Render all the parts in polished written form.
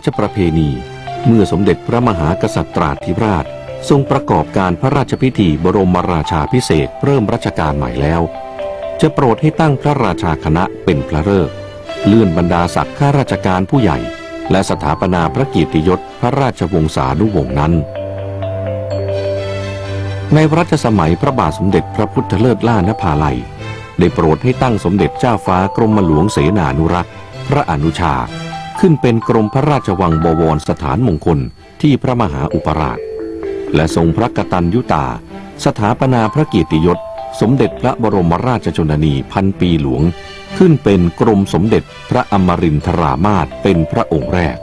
ชประเพณีเมื่อสมเด็จพระมหากษัตริย์ตราธิราชทรงประกอบการพระราชพิธีบรมราชาภิเษกเริ่มรัชกาลใหม่แล้วจะโปรดให้ตั้งพระราชาคณะเป็นพระฤกษ์เลื่อนบรรดาศักดิ์ข้าราชการผู้ใหญ่และสถาปนาพระเกียรติยศพระราชวงศานุวงศ์นั้นในรัชสมัยพระบาทสมเด็จพระพุทธเลิศล่านภาลัยได้โปรดให้ตั้งสมเด็จเจ้าฟ้ากรมหลวงเสนานุรักษ์พระอนุชาขึ้นเป็นกรมพระราชวังบวรสถานมงคลที่พระมหาอุปราชและทรงพระกตัญญูตาสถาปนาพระเกียรติยศสมเด็จพระบรมราชชนนีพันปีหลวงขึ้นเป็นกรมสมเด็จพระอมรินทรามาสเป็นพระองค์แรก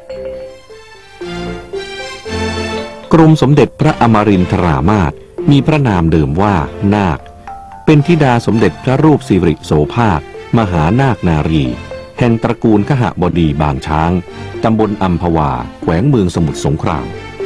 กรมสมเด็จพระอมรินทรามาสมีพระนามเดิมว่านาคเป็นธิดาสมเด็จพระรูปสิริโสภาคมหานาคนารีแห่งตระกูลคหบดีบางช้างตำบลอัมพวาแขวงเมืองสมุทรสงคราม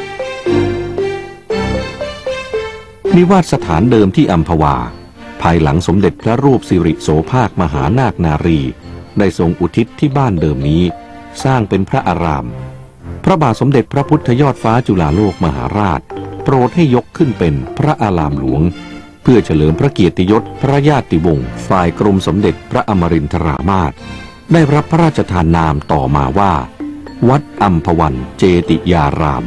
นิวาสสถานเดิมที่อัมพวาภายหลังสมเด็จพระรูปสิริโสภาคมหานาคนารีได้ทรงอุทิศที่บ้านเดิมนี้สร้างเป็นพระอารามพระบาทสมเด็จพระพุทธยอดฟ้าจุฬาโลกมหาราชโปรดให้ยกขึ้นเป็นพระอารามหลวงเพื่อเฉลิมพระเกียรติยศพระญาติวงศ์ฝ่ายกรมสมเด็จพระอมรินทรามาสได้รับพระราชทานนามต่อมาว่าวัดอัมพวันเจติยาราม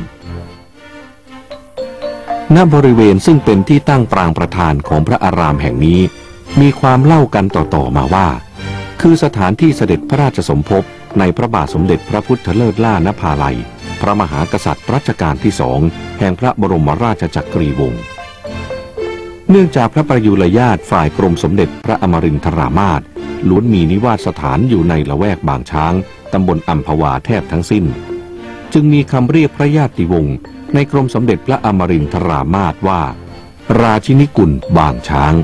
ณบริเวณซึ่งเป็นที่ตั้งปรางประธานของพระอารามแห่งนี้มีความเล่ากันต่อมาว่าคือสถานที่เสด็จพระราชสมภพในพระบาทสมเด็จพระพุทธเลิศล่านภาลัยพระมหากษัตริย์รัชกาลที่2แห่งพระบรมราชจักรีวงศ์เนื่องจากพระประยุรญาติฝ่ายกรมสมเด็จพระอมรินทรามาสล้วนมีนิวาสสถานอยู่ในละแวกบางช้างตำบลอัมพวาแทบทั้งสิ้นจึงมีคำเรียกพระญาติวงศ์ในกรมสมเด็จพระอมรินทรามาสว่าราชินิกุลบางช้าง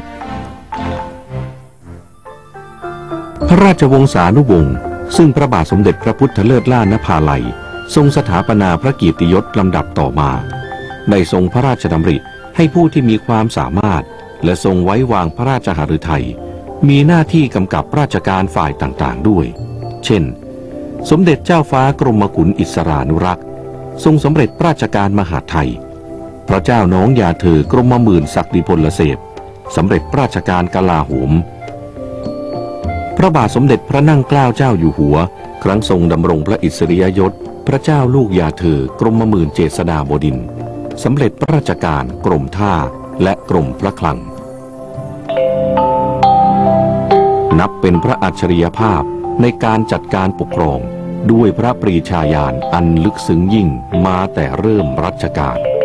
พระราชวงศานุวงศ์ซึ่งพระบาทสมเด็จพระพุทธเลิศล่านภาลัยทรงสถาปนาพระเกียรติยศลำดับต่อมาได้ทรงพระราชดำริให้ผู้ที่มีความสามารถและทรงไว้วางพระราชหฤทัยมีหน้าที่กำกับราชการฝ่ายต่างๆด้วยเช่นสมเด็จเจ้าฟ้ากรมกุลอิสรานุรักษ์ทรงสำเร็จราชการมหาดไทยพระเจ้าน้องยาเธอกรมหมื่นศักดิพลเสพสำเร็จราชการกลาโหมพระบาทสมเด็จพระนั่งเกล้าเจ้าอยู่หัวครั้งทรงดำรงพระอิสริยยศพระเจ้าลูกยาเธอกรมหมื่นเจษฎาบดินทร์สำเร็จราชการกรมท่าและกรมพระคลังนับเป็นพระอัจฉริยภาพในการจัดการปกครองด้วยพระปรีชาญาณอันลึกซึ้งยิ่งมาแต่เริ่มรัชกาล